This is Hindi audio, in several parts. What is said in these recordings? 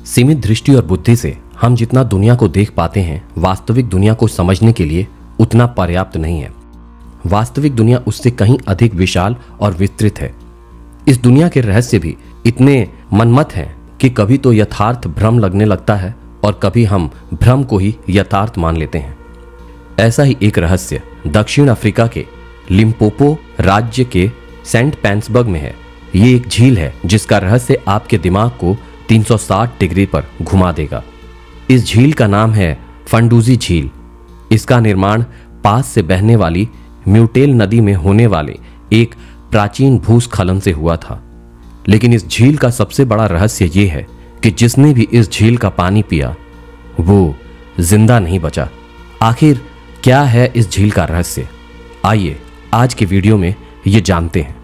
सीमित दृष्टि और बुद्धि से हम जितना दुनिया को देख पाते हैं, वास्तविक दुनिया को समझने के लिए उतना पर्याप्त नहीं है। वास्तविक दुनिया उससे कहीं अधिक विशाल और विस्तृत है। इस दुनिया के रहस्य भी इतने मनमत हैं कि कभी तो यथार्थ भ्रम लगने लगता है और कभी हम भ्रम को ही यथार्थ मान लेते हैं। ऐसा ही एक रहस्य दक्षिण अफ्रीका के लिम्पोपो राज्य के सेंट पैंसबर्ग में है। ये एक झील है जिसका रहस्य आपके दिमाग को 360 डिग्री पर घुमा देगा। इस झील का नाम है फंडूजी झील। इसका निर्माण पास से बहने वाली म्यूटेल नदी में होने वाले एक प्राचीन भूस्खलन से हुआ था। लेकिन इस झील का सबसे बड़ा रहस्य यह है कि जिसने भी इस झील का पानी पिया वो जिंदा नहीं बचा। आखिर क्या है इस झील का रहस्य? आइए आज के वीडियो में ये जानते हैं।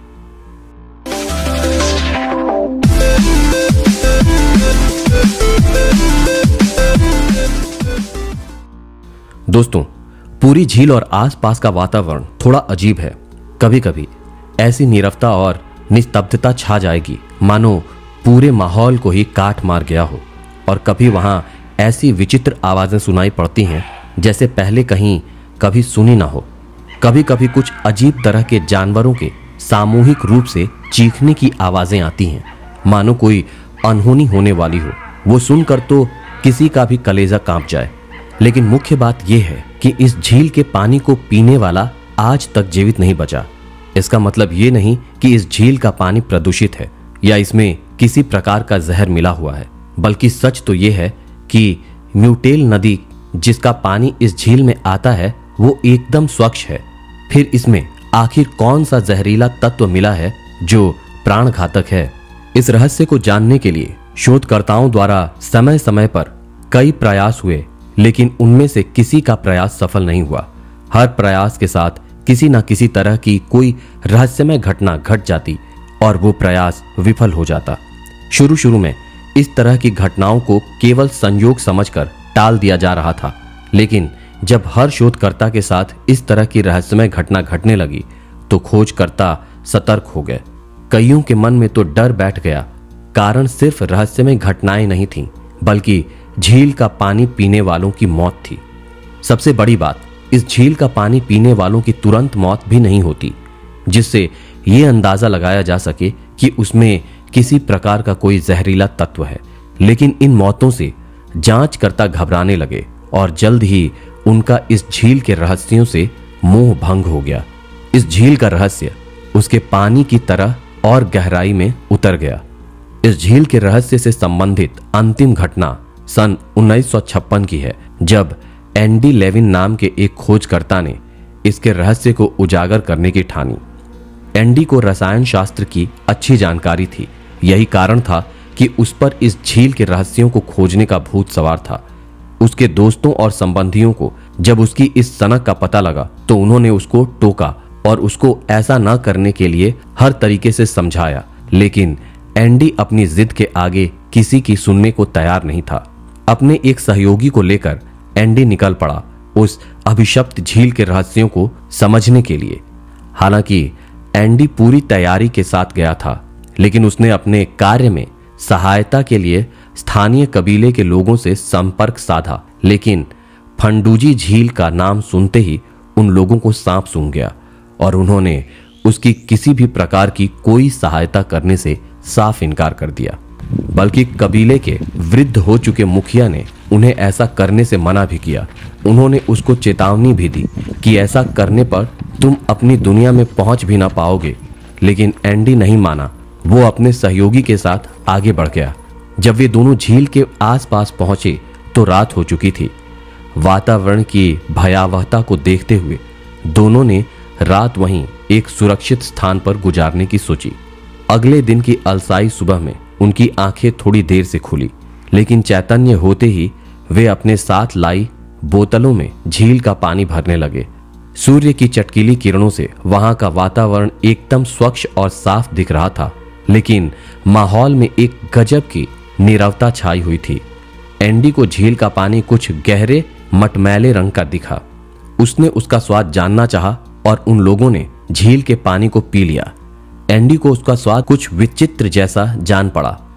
दोस्तों, पूरी झील और आसपास का वातावरण थोड़ा अजीब है। कभी कभी ऐसी नीरवता और निस्तब्धता छा जाएगी मानो पूरे माहौल को ही काट मार गया हो। और कभी वहां ऐसी विचित्र आवाजें सुनाई पड़ती हैं जैसे पहले कहीं कभी सुनी ना हो। कभी कभी कुछ अजीब तरह के जानवरों के सामूहिक रूप से चीखने की आवाजें आती हैं, मानो कोई अनहोनी होने वाली हो। वो सुनकर तो किसी का भी कलेजा कांप जाए। लेकिन मुख्य बात यह है कि इस झील के पानी को पीने वाला आज तक जीवित नहीं बचा। इसका मतलब ये नहीं कि इस झील का पानी प्रदूषित है या इसमें किसी प्रकार का जहर मिला हुआ है, बल्कि सच तो यह है कि म्यूटेल नदी जिसका पानी इस झील में आता है वो एकदम स्वच्छ है। फिर इसमें आखिर कौन सा जहरीला तत्व मिला है जो प्राण घातक है? इस रहस्य को जानने के लिए शोधकर्ताओं द्वारा समय समय पर कई प्रयास हुए, लेकिन उनमें से किसी का प्रयास सफल नहीं हुआ। हर प्रयास के साथ किसी न किसी तरह की कोई रहस्यमय घटना घट जाती और वो प्रयास विफल हो जाता। शुरू में इस तरह की घटनाओं को केवल संयोग समझकर टाल दिया जा रहा था, लेकिन जब हर शोधकर्ता के साथ इस तरह की रहस्यमय घटना घटने लगी तो खोजकर्ता सतर्क हो गए। कईयों के मन में तो डर बैठ गया। कारण सिर्फ रहस्यमय घटनाएं नहीं थीं, बल्कि झील का पानी पीने वालों की मौत थी। सबसे बड़ी बात, इस झील का पानी पीने वालों की तुरंत मौत भी नहीं होती, जिससे यह अंदाजा लगाया जा सके कि उसमें किसी प्रकार का कोई जहरीला तत्व है। लेकिन इन मौतों से जांचकर्ता घबराने लगे और जल्द ही उनका इस झील के रहस्यों से मोह भंग हो गया। इस झील का रहस्य उसके पानी की तरह और गहराई में उतर गया। इस झील के रहस्य से संबंधित अंतिम घटना सन 1956 की है, जब एंडी लेविन नाम के एक खोजकर्ता ने इसके रहस्य को उजागर करने की ठानी। एंडी को रसायन शास्त्र की अच्छी जानकारी थी। यही कारण था कि उस पर इस झील के रहस्यों को खोजने का भूत सवार था। उसके दोस्तों और संबंधियों को जब उसकी इस सनक का पता लगा तो उन्होंने उसको टोका और उसको ऐसा न करने के लिए हर तरीके से समझाया। लेकिन एंडी अपनी जिद के आगे किसी की सुनने को तैयार नहीं था। अपने एक सहयोगी को लेकर एंडी निकल पड़ा उस अभिशप्त झील के रहस्यों को समझने के लिए। हालांकि एंडी पूरी तैयारी के साथ गया था, लेकिन उसने अपने कार्य में सहायता के लिए स्थानीय कबीले के लोगों से संपर्क साधा। लेकिन फंडूजी झील का नाम सुनते ही उन लोगों को सांप सूंघ गया और उन्होंने उसकी किसी भी प्रकार की कोई सहायता करने से साफ इनकार कर दिया। बल्कि कबीले के वृद्ध हो चुके मुखिया ने उन्हें ऐसा करने से मना भी किया। उन्होंने उसको चेतावनी भी दी कि ऐसा करने पर तुम अपनी दुनिया में पहुंच भी ना पाओगे। लेकिन एंडी नहीं माना। वो अपने सहयोगी के साथ आगे बढ़ गया। जब वे दोनों झील के आसपास पहुंचे तो रात हो चुकी थी। वातावरण की भयावहता को देखते हुए दोनों ने रात वहीं एक सुरक्षित स्थान पर गुजारने की सोची। अगले दिन की अलसाई सुबह में उनकी आंखें थोड़ी देर से खुली, लेकिन चैतन्य होते ही वे अपने साथ लाई बोतलों में झील का पानी भरने लगे। सूर्य की चटकीली किरणों से वहां का वातावरण एकदम स्वच्छ और साफ दिख रहा था, लेकिन माहौल में एक गजब की नीरवता छाई हुई थी। एंडी को झील का पानी कुछ गहरे मटमैले रंग का दिखा। उसने उसका स्वाद जानना चाहा और उन लोगों ने झील के पानी को पी लिया। एंडी को उसका स्वाद कुछ विचित्र जैसा जान पड़ा।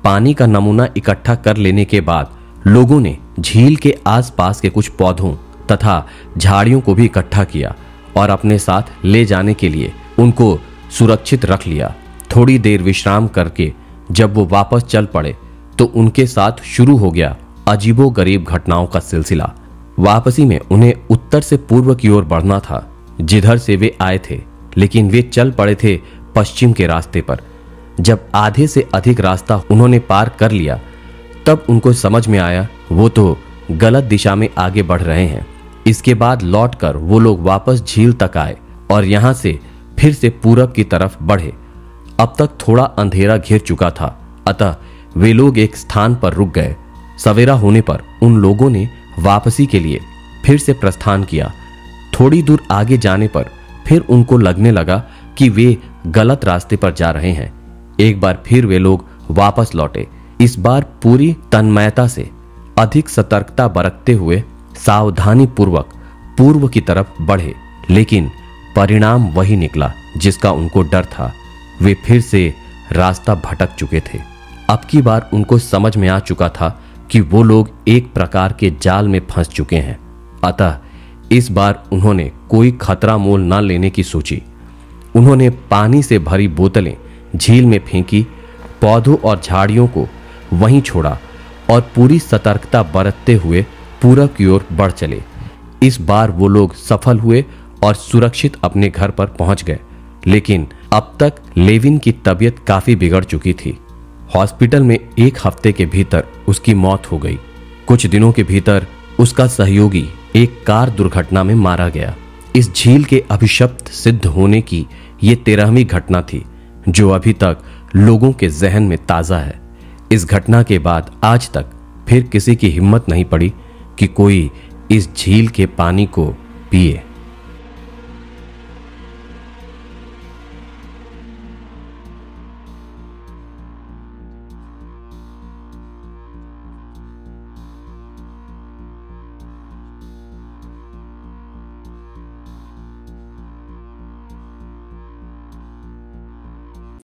पानी का नमूना इकट्ठा कर लेने के बाद लोगों ने झील के आसपास के कुछ पौधों तथा झाड़ियों को भी इकट्ठा किया और अपने साथ ले जाने के लिए उनको सुरक्षित रख लिया। थोड़ी देर विश्राम करके जब वो वापस चल पड़े तो उनके साथ शुरू हो गया अजीबोगरीब घटनाओं का सिलसिला। वापसी में उन्हें उत्तर से पूर्व की ओर बढ़ना था, जिधर से वे आए थे, लेकिन वे चल पड़े थे पश्चिम के रास्ते पर। जब आधे से अधिक रास्ता उन्होंने पार कर लिया तब उनको समझ में आया वो तो गलत दिशा में आगे बढ़ रहे हैं। इसके बाद लौटकर वो लोग वापस झील तक आए और यहां से फिर से पूरब की तरफ बढ़े। अब तक थोड़ा अंधेरा घिर चुका था, अतः वे लोग एक स्थान पर रुक गए। सवेरा होने पर उन लोगों ने वापसी के लिए फिर से प्रस्थान किया। थोड़ी दूर आगे जाने पर फिर उनको लगने लगा कि वे गलत रास्ते पर जा रहे हैं। एक बार फिर वे लोग वापस लौटे, इस बार पूरी तन्मयता से, अधिक सतर्कता बरतते हुए सावधानी पूर्वक पूर्व की तरफ बढ़े, लेकिन परिणाम वही निकला जिसका उनको डर था। वे फिर से रास्ता भटक चुके थे। अब की बार उनको समझ में आ चुका था कि वो लोग एक प्रकार के जाल में फंस चुके हैं, अतः इस बार उन्होंने कोई खतरा मोल न लेने की सोची। उन्होंने पानी से भरी बोतलें झील में फेंकी, पौधों और झाड़ियों को वहीं छोड़ा और पूरी सतर्कता बरतते हुए पूरब की ओर बढ़ चले। इस बार वो लोग सफल हुए और सुरक्षित अपने घर पर पहुंच गए, लेकिन अब तक लेविन की तबीयत काफी बिगड़ चुकी थी। हॉस्पिटल में एक हफ्ते के भीतर उसकी मौत हो गई। कुछ दिनों के भीतर उसका सहयोगी एक कार दुर्घटना में मारा गया। इस झील के अभिशप्त सिद्ध होने की ये 13वीं घटना थी जो अभी तक लोगों के जहन में ताजा है। इस घटना के बाद आज तक फिर किसी की हिम्मत नहीं पड़ी कि कोई इस झील के पानी को पिए।